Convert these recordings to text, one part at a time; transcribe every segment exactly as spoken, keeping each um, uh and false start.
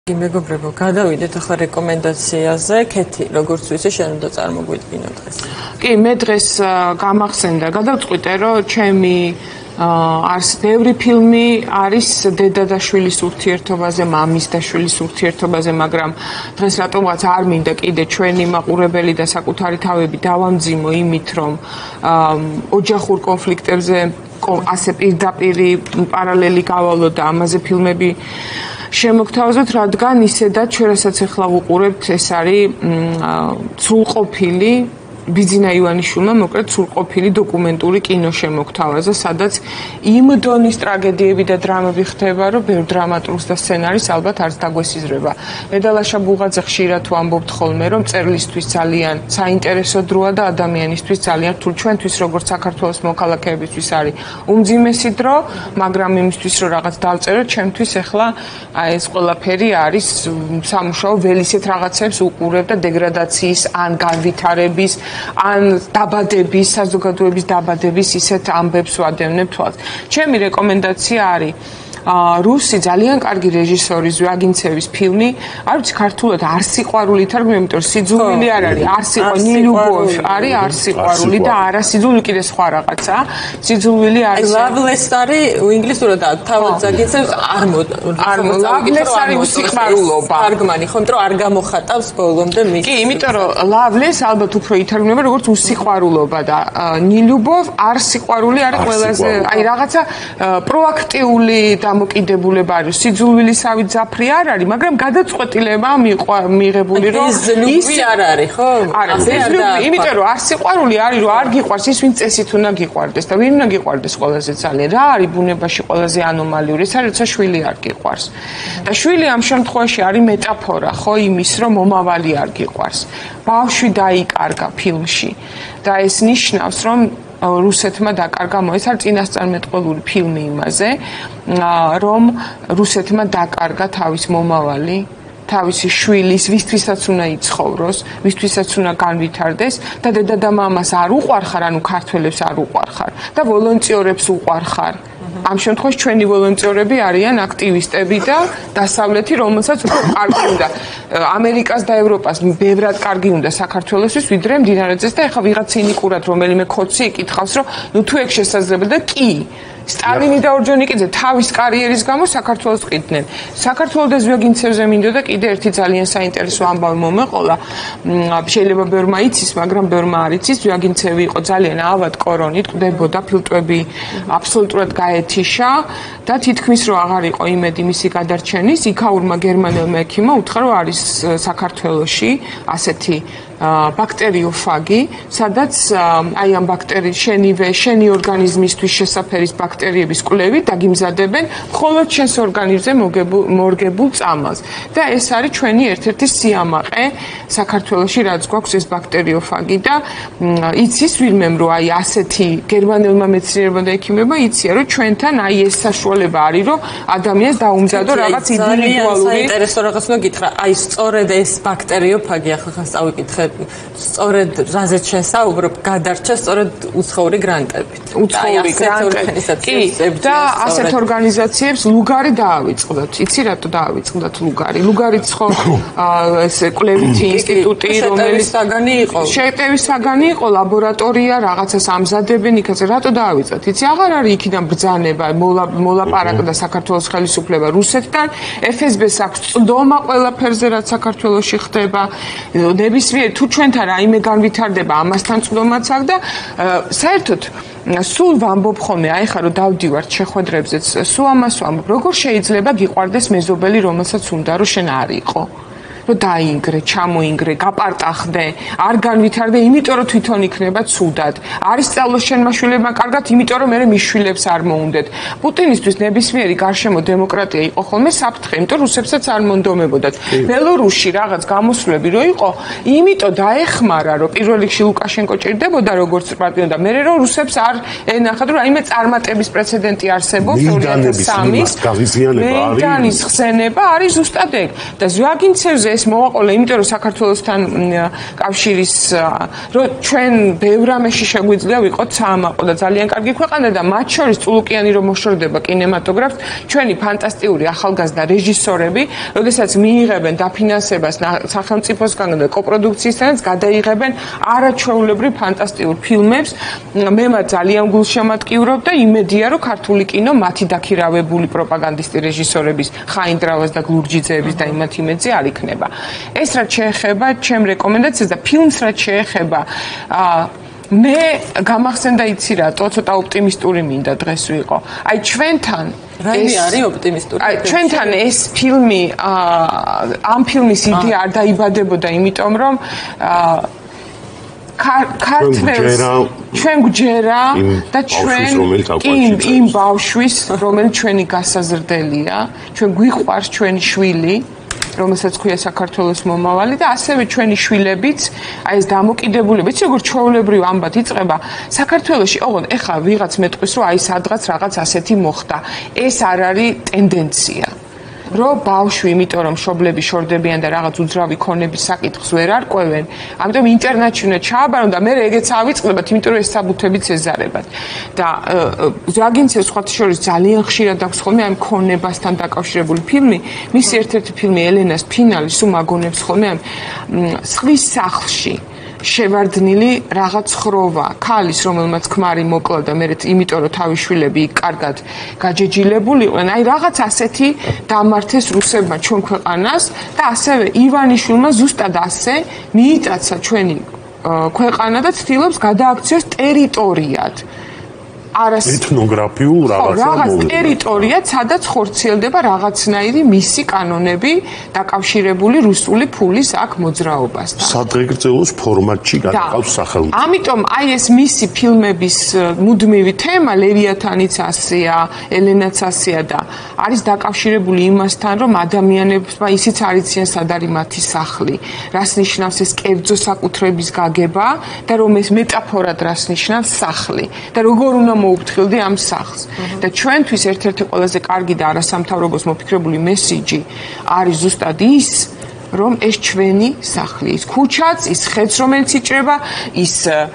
მეგობრებო, გადავიდეთ ახლა რეკომენდაციაზე. ქეთი, როგორც ვიცი, შენ უნდა წარმოგვიდგინო დღეს. კი, მე დღეს გამახსენდა, გადავწყვიტე, რომ ჩემი არს ბევრი ფილმი არის დედა და შვილის ურთიერთობაზე, მამის და შვილის ურთიერთობაზე, მაგრამ დღეს რატომღაც არ მინდა კიდე ჩვენი მაყურებელი და საკუთარი თავები დავამძიმო იმით, რომ ოჯახურ კონფლიქტებზე ასე პირდაპირი პარალელი გავალო და ამაზე ფილმები შემოგთავაზოთ, რადგან ისედაც ჩვენ რასაც ახლა ვუყურებთ, ეს არის სრულყოფილი ბიძინა ივანიშვილმა მოკლედ სრულყოფილი დოკუმენტური კინო შემოგთავაზა, სადაც იმ დონის ტრაგედიები და დრამები ხდება, რომ ბევრ დრამატურგს და სცენარის ალბათ არც დაგვესიზრება. მედალაშა ბუღაძე ხშირად ვამბობთ ხოლმე, რომ წერლისთვის ძალიან საინტერესო დროა და ადამიანისთვის ძალიან რთული. ჩვენთვის როგორც საქართველოს მოქალაქეებისთვის არის უმძიმესი დრო, მაგრამ იმისთვის რომ რაღაც დავწეროთ, ჩემთვის ახლა ეს ყველაფერი არის სამუშაო ველისეთ რაღაცებს უყურებ და დეგრადაციის ან განვითარების ან დაბადების, საზოგადოების დაბადების ისეთ ამბებს ვადევნებ თვალს. ჩემი რეკომენდაცია არის რუსი ძალიან კარგი რეჟისორი ზვიაგინცევის ფილმი, არ ვიცი ქართულად არ სიყვარული თარგმნია, იმიტომ რომ სიძულვილი არ არის, არ სიყვარული, ნილუბოვ არის არ სიყვარული და არა სიძულვილი კიდე სხვა რაღაცა. სიძულვილი არის. Loveless არის ინგლისურად თავად ზაგინცევს არ მოდ არ Loveless არის უსიყვარულობა. თარგმანი ხო, იმიტომ რომ არ გამოხატავს ბოლომდე მის. კი, იმიტომ რომ Loveless ალბათ უფრო ითარგმნება როგორც უსიყვარულობა და ნილუბოვ არ სიყვარული არის ყველაზე, აი რაღაცა პროაქტიული დამოკიდებულება არის, სიძულვილისავით ძაფრი არ არის, მაგრამ გადაწყვეტილება მიღებული, რომ ის არ არის, ხო? არა, იმიტომ რომ არ სიყვარული არის, რომ არ გიყვარს ის, ვინც წესით უნდა გიყვარდეს და ვინ უნდა გიყვარდეს ყველაზე ძალიან. რა არის ბუნებაში ყველაზე ანომალიური? ეს არის, როცა შვილი არ გიყვარს. და შვილი ამ შემთხვევაში არის მეტაფორა, ხო, იმის, რომ მომავალი არ გიყვარს. ბავშვი დაიკარგა ფილმში და ეს ნიშნავს, რომ რუსეთმა დაკარგა, ეს არის წინასწარმეტყველური ფილმი იმაზე, რომ რუსეთმა დაკარგა თავის მომავალი, თავისი შვილის, ვისთვისაც უნდა იცხოვროს, ვისთვისაც უნდა განვითარდეს და დედა და მამას არ უყვარხარ, ანუ ქართველებს არ უყვარხარ და ვოლონტიორებს უყვარხარ. ამ შემთხვევაში ჩვენი ვოლონტიორები არიან აქტივისტები და დასავლეთი, რომელსაც უფრო კარგი უნდა ამერიკას და ევროპას ბევრად კარგი უნდა საქართველოსთვის, ვიდრე მდინარეძეს და ეხლა ვიღაც ცინიკურად რომელიმე ქოცი იკითხავს, რომ ნუ თუ ეგ შესაძლებელია და კი სტალინი და ორჯონიკიძე თავის კარიერის გამო საქართველოს ყიდნენ. საქართველოს და ზვიაგინცევზე მინდოდა კიდე ერთი ძალიან საინტერესო ამბავი მომეყოლა. შეიძლება ბევრმა იცის, მაგრამ ბევრმა არ იცის. ზვიაგინცევი იყო ძალიან ავად კორონით, ყდებოდა, ფილტვები აბსოლუტურად გაეთიშა და თითქმის რომ აღარ იყო იმედი მისი გადარჩენის, იქაურმა გერმანელმა ექიმმა უთხრა, რომ არის საქართველოში ასეთი ბაქტერიოფაგი, სადაც აი ამ ბაქტერი შენივე შენი ორგანიზმისთვის შესაფერის ბაქტერიების კვლევით დაგიმზადებენ მხოლოდ შენს ორგანიზმზე მორგებულ წამალს. და ეს არის ჩვენი ერთ-ერთი სიამაყე საქართველოში, რაც გვაქვს ეს ბაქტერიოფაგი და იცის ვინმემ რომ აი ასეთი გერმანელმა მეცნიერებმა და ექიმებმა იციან, რომ ჩვენთან აი ეს საშუალება არის, რომ ადამიანს დაუმზადო რაღაც ინდივიდუალური საინტერესო რაღაც უნდა გითხრა, აი სწორედ ეს ბაქტერიოფაგი ახლა ხან წავიკითხე სწორედ რაზეც შენ საუბრობ, გადარჩა სწორედ უცხოური გრანტებით. უცხოური გრანტებით. და ასეთ ორგანიზაციებს ლუგარი დაავიწყდათ. იცი რატო დაავიწყდათ ლუგარი? ლუგარიც ხო ეს კვლევითი ინსტიტუტი, რომელიც საგანი იყო. შეტევის საგანი იყო, ლაბორატორია, რაღაცას ამზადებენ, იქაც რატო დაავიწყდათ? იცი, აღარ არის იქიდან ბრძანება, მოლაპარაკდა საქართველოს ხელისუფლება რუსეთთან, ეფ ეს ბეს აქვს წდომა ყველაფერზე, რაც საქართველოში ხდება. ნებისმიერ თუ ჩვენთან რაიმე განვითარდება, ამასთან წდომაც აქვს და საერთოდ სულ ვამბობ ხოლმე, აი ხა რომ დავდივართ შეხვედრებზეც, სულ ამას ვამბობ, როგორ შეიძლება გიყვარდეს მეზობელი, რომელსაც უნდა რომ შენ არ იყო. რომ დაინგრე, ჩამოინგრე, გაპარტახდე, არ განვითარდე, იმიტომ რომ თვითონ იქნება ცუდად. არის სწავლოს შენმა შვილებმა კარგად, იმიტომ რომ მე მის შვილებს არ მოუნდეთ. პუტინისთვის ნებისმიერი გარშემო დემოკრატია იყო ხოლმე საფრთხე, იმიტომ რუსებსაც არ მონდომებოდათ. ბელორუსში რაღაც გამოსვლები რო იყო, იმიტომ დაეხმარა, რომ პირველ რიგში ლუკაშენკო ჭირდებოდა როგორც პარტიონ და მე რომ რუსებს არ ენახათ, რომ რაიმე წარმატების პრეცედენტი არსებობს ორი ათას სამის. მეიდანის ხსენება არის ზუსტად ეგ. და ზვიაგინცევზე ეს მოვაყოლე, იმიტომ რომ საქართველოსთან კავშირის რომ ჩვენ ბევრ რამეში შეგვიძლია ვიყოთ საამაყო და ძალიან კარგი ქვეყანა და მათ შორის წულუკიანი რომ მოშორდება კინემატოგრაფს, ჩვენი ფანტასტიკური ახალგაზრდა რეჟისორები, როდესაც მიიღებენ დაფინანსებას სახელმწიფოსგან და კოპროდუქციისგანაც გადაიღებენ არაჩვეულებრივ ფანტასტიკურ ფილმებს. მე მათ ძალიან გულშემატკივრობ და იმედია რომ ქართული კინო მათი დაქირავებული პროპაგანდისტი რეჟისორების ხაინდრავას და გლურჯიძეების და იმათ იმედზე არ იქნება. ეს რაც შეეხება ჩემ რეკომენდაციას და ფილმს რაც შეეხება მე გამახსენდა იცი რატო ცოტა ოპტიმისტური მინდა დღეს ვიყო. აი ჩვენთან რაიმე არის ოპტიმისტური? აი ჩვენთან ეს ფილმი ამ ფილმის იდეა არ დაიბადებოდა, იმიტომ რომ ქართველს ჩვენ გვჯერა და ჩვენ იმ ბავშვის, რომელიც ჩვენი გასაზრდელია, ჩვენ გვიყვარს ჩვენი შვილი, რომელსაც ქვია საქართველოს მომავალი და ასევე ჩვენი შვილებიც, აი ეს დამოკიდებულება, იცი როგორ ჩვეულებრივ ამბად იწყება საქართველოში, ოღონდ ეხლა ვიღაც მეტყვის რომ აი სადღაც რაღაც ასეთი მოხდა. ეს არ არის ტენდენცია. რომ ბავშვი, იმიტომ რომ მშობლები შორდებიან და რაღაც უძრავი ქონების საკითხს ვერ არკვევენ, ამიტომ ინტერნეტში უნდა ჩააბარონ და მე ეგეც ავიწყდებათ, იმიტომ რომ ეს საბუთებიც ეზარებათ. და ზვაგინცევს სხვათა შორის ძალიან ხშირად აქვს ხოლმე ამ ქონებასთან დაკავშირებული ფილმი, მისი ერთ-ერთი ფილმი ელენას ფინალი სულ მაგონებს ხოლმე ამ სხვის სახლში შევარდნილი რაღაც ხროვა, ქალის, რომელმაც ქმარი მოკლა და მე იმიტომ რომ თავის შვილები კარგად გაჯეჯილებულიყვნენ, აი რაღაც ასეთი დამართეს რუსებმა ჩვენ ქვეყანას და ასევე ივანიშვილმა ზუსტად ასე მიიტაცა ჩვენი ქვეყანა და ცდილობს გადააქციოს ტერიტორიად. არას ეთნოგრაფიულ რაღაცა რაღაც ტერიტორიად, სადაც ხორციელდება რაღაცნაირი მისი კანონები დაკავშირებული რუსული ფულის აქ მოძრაობასთან. სადღეგრძელოს ფორმატში გადაყავს სახელმწიფო. ამიტომ აი ეს მისი ფილმების მუდმივი თემა, ლევიათანიც ასეა, ელენაც ასეა და არის დაკავშირებული იმასთან, რომ ადამიანებმა ისიც არ იციან სად არის მათი სახლი, რას ნიშნავს ეს კერძო საკუთრების გაგება და რომ ეს მეტაფორად რას ნიშნავს სახლი და როგორ უნდა მოუფრთხილდი ამ სახლს. და ჩვენთვის ერთ-ერთი ყველაზე კარგი და არასამთავრობოს მოფიქრებული მესიჯი არის ზუსტად ის, რომ ეს ჩვენი სახლი, ის ქუჩაც, ის ხეც, რომელიც იჭრება, ის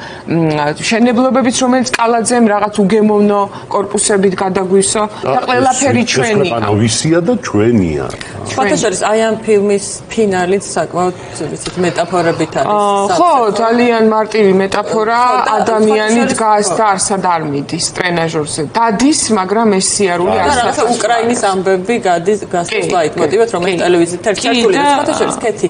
მშენებლობებიც, რომელიც კალაძემ რაღაც უგემოვნო კორპუსებით გადაგვისო და ყველაფერი ჩვენი. ანუ ვისია და ჩვენია. სხვათა შორის აი ამ ფილმის ფინალიც საკმაოდ ისეთ მეტაფორებით არის. ხო, ძალიან მარტივი მეტაფორა, ადამიანი დგას და არსად არ მიდის ტრენაჟორზე. დადის, მაგრამ ეს სიარული არ არის. უკრაინის ამბები გადის გასწრებს ლაიტმოტივად, რომელიც ტელევიზიით ერთსართული და სხვათა შორის კეთი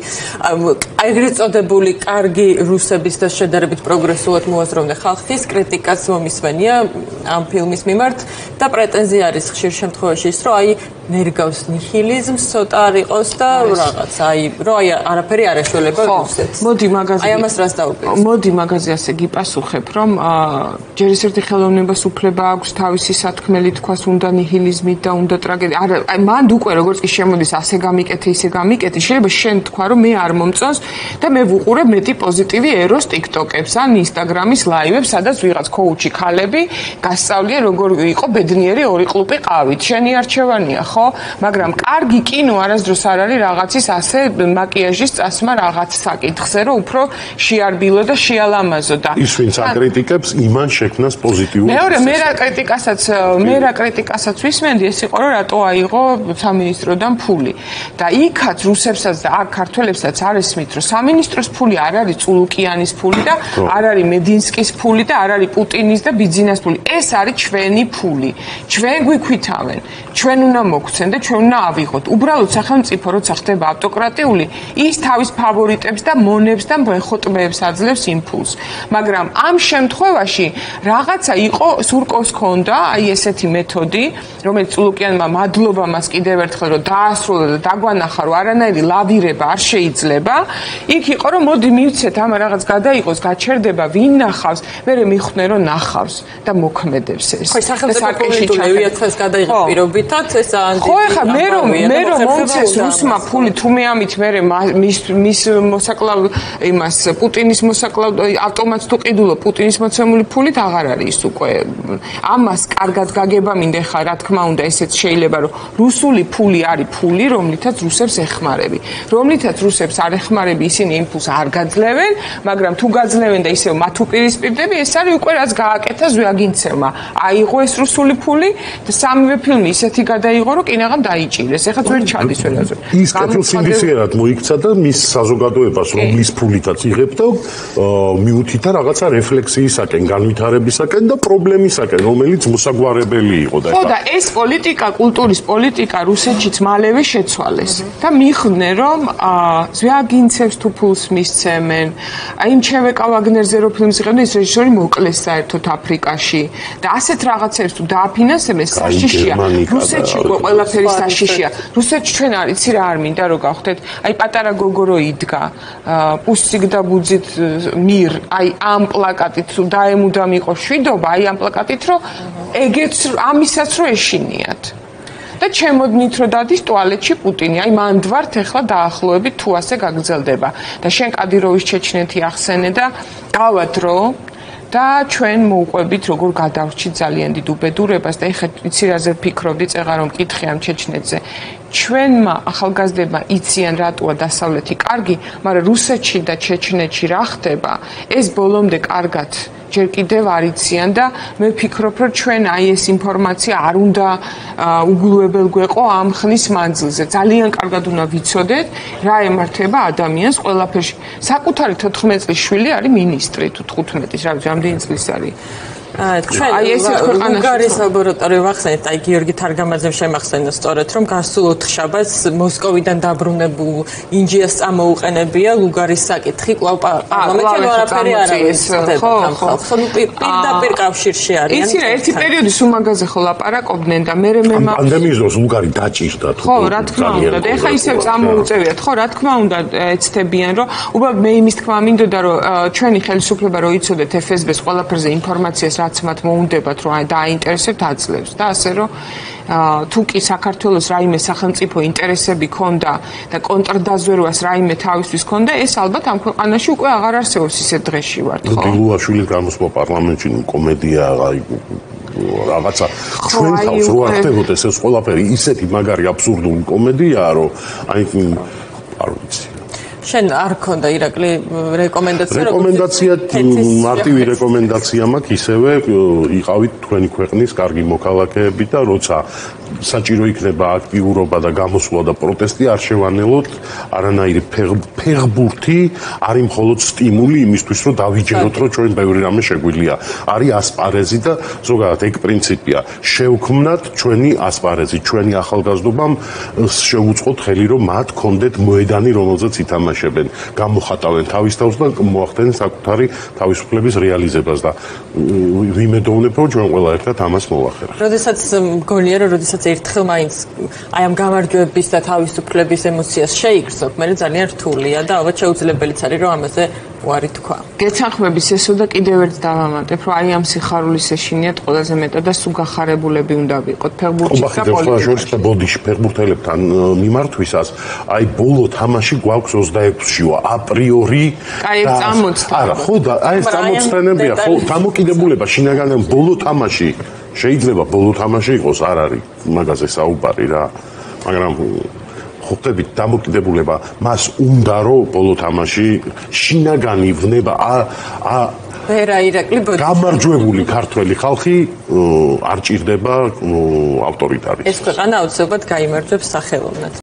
აი ეგრეთ წოდებული კარგი რუსების და შედარებით პროგრესულად მოაზროვნე ხალხის კრიტიკას მომისმენია ამ ფილმის მიმართ და პრეტენზია არის ხშირ შემთხვევაში ის, რომ აი ნერგავს ნიჰილიზმს ცოტა არ იყოს და რაღაც აი რომ აი არაფერი არ ეშველება რუსეთს. მოდი მაგაზე აი ამას რას დაუპირისპირებ? მოდი მაგაზე ასე გიპასუხებ, რომ ჯერ ეს ერთი ხელოვნებას უფლება აქვს თავისი სათქმელი თქვას უნდა ნიჰილიზმით და უნდა ტრაგედია. არა, აი მან უკვე როგორც კი შემოდის ასე გამიკეთე, ისე გამიკეთე, შეიძლება შენ თქვა რომ მე არ მომწონს და მე ვუყურებ მეტი პოზიტივი ეროს TikTok-ებს ან Instagram-ის ლაივებს, სადაც ვიღაც ქოუჩი ქალები გასწავლიან როგორ იყო ბედნიერი ორი ყლუპი ყავით. შენი არჩევანია, ხო? მაგრამ კარგი კინო არასდროს არ არის რაღაცის ასე მაკიაჟის წასმა რაღაც საკითხზე, რომ უფრო შეარბილო და შეალამაზო და ის ვინც აკრიტიკებს, იმან შექმნას პოზიტიური. მეორე მე რა კრიტიკასაც მე რა კრიტიკასაც ვისმენდი, ეს იყო რომ რატო აიღო სამინისტროდან ფული. და იქაც რუსებსაც და აქ ქართველებსაც არ ესმით, რომ სამინისტროს ფული არ არის წულუკიანის ფული და არ არის მედინსკის ფული და არ არის პუტინის და ბიძინას ფული. ეს არის ჩვენი ფული. ჩვენ გვიქვითავენ. ჩვენ უნდა მოგცენ და ჩვენ უნდა ავიღოთ. უბრალოდ სახელმწიფო როცა ხდება ავტოკრატიული, ის თავის ფავორიტებს და მონებს და მეხოტბეებს აძლევს იმპულს. მაგრამ ამ შემთხვევაში რაღაცა იყო სურკოს ქონდა, აი ესეთი მეთოდი, რომელიც წულუკიანმა მადლობა მას კიდევ ერთხელ რომ დაასრულა და დაგვანახა რომ არანაირი ლავირება არ შეიძლება. იქ იყო რომ მოდი მივცეთ ამ რაღაც გადაიყოს, გაჩერდება, ვინ ნახავს, მე მიხვდნენ რომ ნახავს და მოქმედებს ეს. ხო, სახელმწიფო პოლიტიკა ლევიათანს გადაიღო პირობითად, ეს ან ხო, ეხლა მე რომ მე რომ მომცეს რუსმა ფული თუ მე ამით მე მის მის მოსაკლავ იმას პუტინის მოსაკლავ ავტომატს თუ ყიდულო პუტინის მოცემული ფულით აღარ არის ის უკვე ამას კარგად გაგება მინდა ხა რა თქმა უნდა ესეც შეიძლება რომ რუსული ფული არის ფული რომლითაც რუსებს ეხმარები რომლითაც რუსებს არ ეხმარები ისინი იმპულს არ გაძლევენ, მაგრამ თუ გაძლევენ და ისევ მათ უპირისპირდები, ეს არის უკვე რაც გააკეთა ზვიაგინცევმა. აიღო ეს რუსული ფული და სამივე ფილმი ისეთი გადაიღო, რომ კინაღამ დაიჭირეს. ეხლა ვერ ჩადის ვერაზე. ის კეთილსინდისიერად მოიქცა და მის საზოგადოებას რომლის ფულითაც იღებ და მიუთითა რაღაცა რეფლექსიისაკენ, განვითარებისაკენ და პრობლემისაკენ, რომელიც მოსაგვარებელი იყო და ხო და ეს პოლიტიკა, კულტურის პოლიტიკა რუსეთშიც მალევე შეცვალეს და მიხვდნენ რომ ზვიაგინცევს თუ ფულს მისცემენ, აი იმ ჩევეკა ვაგნერზე რო ფილმს იღებდნენ, ეს რეჟისორი მოკლეს საერთოდ აფრიკაში და ასეთ რაღაცებს თუ დააფინანსებენ, საშიშია. რუსეთში ყველაფერი საშიშია. რუსეთში ჩვენ არ იცი რა არ მინდა რომ გავხდეთ, აი პატარა გოგო რო იდგა, პუსციგ და ბუძით მիր, აი ამ პლაკატით თუ დაემუდა მიყო შვიდობა, აი ამ პლაკატით რომ ეგეც ამისაც რო ეშინიათ. და ჩემოდნით რომ დადის ტუალეტში პუტინი, აი მანდ ვართ ახლა დაახლოებით თუ ასე გაგრძელდება. და შენ კადიროვის ჩეჩნეთი ახსენე და გავა დრო და ჩვენ მოუყვებით როგორ გადავრჩით ძალიან დიდ უბედურებას და ეხლა იცი რაზე ვფიქრობდი, წეღა რომ მკითხე ამ ჩეჩნეთზე. ჩვენმა ახალგაზრდებმა იციან რატოა დასავლეთი კარგი, მაგრამ რუსეთში და ჩეჩნეთში რა ხდება, ეს ბოლომდე კარგად ჯერ კიდევ არ იციან და მე ვფიქრობ, რომ ჩვენ აი ეს ინფორმაცია არ უნდა უგულვებელ გვეყო ამ ხნის მანძილზე. ძალიან კარგად უნდა ვიცოდეთ, რა ემართება ადამიანს ყველაფერში. საკუთარი თოთხმეტ წლის შვილი არის მინისტრი თუ თხუთმეტის, რა ვიცი, რამდენი წლის არის. ჩვენ უნგარიის ლაბორატორია ვახსენეთ, აი გიორგი თარგამაძემ შემახსენა სწორედ, რომ გასულ ოთხშაბათს მოსკოვიდან დაბრუნებულ ინჯიას წამოუყენებია ლუგარის საკითხი, კვლავ პარლამენტში არაფერი არ არის. ხო, ხო, ხო, პირდაპირ კავშირში არიან. იცი რა, ერთი პერიოდი სულ მაგაზე ხო ლაპარაკობდნენ და მე მე პანდემიის დროს ლუგარი დაჭირდა თუ. ხო, რა თქმა უნდა, და ეხლა ისევ წამოუწევიათ, ხო, რა თქმა უნდა, ეცდებიან, რომ უბრალოდ მე იმის თქმა მინდოდა, რომ ჩვენი ხელისუფლება რო იცოდეთ ეფ ეს ბეს ყველაფერზე ინფორმაციას რაც მათ მოუნდებათ რომ დააინტერესებთ აძლევს და ასე რომ თუ კი საქართველოს რაიმე სახელმწიფო ინტერესები ქონდა და კონტრდაზვერვას რაიმე თავისთვის ქონდა, ეს ალბათ ამ ქვეყანაში უკვე აღარ არსებობს ისეთ დღეში ვართ, ხო? გილუაშვილი გამოსვლა პარლამენტში კომედია, აი რაღაცა ჩვენ თავს რო არ ხდებოდეს ეს ყველაფერი ისეთი მაგარი აბსურდული კომედიაა, რომ აი არ ვიცი. შენ არ ქონდა ირაკლი რეკომენდაცია? რეკომენდაცია, მარტივი რეკომენდაცია მაქვს, ისევე იყავით თქვენი ქვეყნის კარგი მოქალაქეები და როცა საჭირო იქნება აქტიურობა და გამოსვლა და პროტესტი, არ შევანელოთ არანაირი ფეხბურთი, არის მხოლოდ სტიმული იმისთვის, რომ დავიჯეროთ, რომ ჩვენ ბევრი რამე შეგვიძლია. არის ასპარეზი და ზოგადად ეგ პრინციპია. შევქმნათ ჩვენი ასპარეზი, ჩვენი ახალგაზრდობამ შევუწყოთ ხელი, რომ მათ კონდეთ მოედანი, რომელზეც ითამაშებენ, გამოხატავენ თავის თავს და მოახდენენ საკუთარი თავისუფლების რეალიზებას და ვიმედოვნებ, რომ ჩვენ ყველა ერთად ამას მოვახერხებთ. როდესაც მგონია, რომ როდესაც ერთხელ მაინც აი ამ გამარჯვების და თავისუფლების ემოციას შეიგრძნობ, მე ძალიან რთულია და ალბათ შეუძლებელიც არის, რომ ამაზე უარი თქვა. გეცანხმების ესო და კიდევ ერთ დავამატებ, რომ აი ამ სიხარულის ეშინიათ ყველაზე მეტად და სულ გახარებულები უნდა ვიყოთ ფეხბურთში და პოლიტიკაში. და ბოდიში ფეხბურთელებთან მიმართვისას, აი ბოლო თამაში გვაქვს ოცდაექვსშიო აპრიორი. აი ეს წამოწდა. არა, ხო და აი ეს წამოწდენებია, ხო, დამოკიდებულება შინაგანად ბოლო თამაში შეიძლება ბოლო თამაში იყოს, არ არის მაგაზე საუბარი რა, მაგრამ ხვდებით დამოკიდებულება მას უნდა რომ ბოლო თამაში შინაგანი ვნება ა ვერა ირაკლი ბოდიში გამარჯვებული ქართველი ხალხი არ ჭირდება ავტორიტარიზმს. ეს ქვეყანა აუცილებლად გაიმარჯვებს სახელოვნად.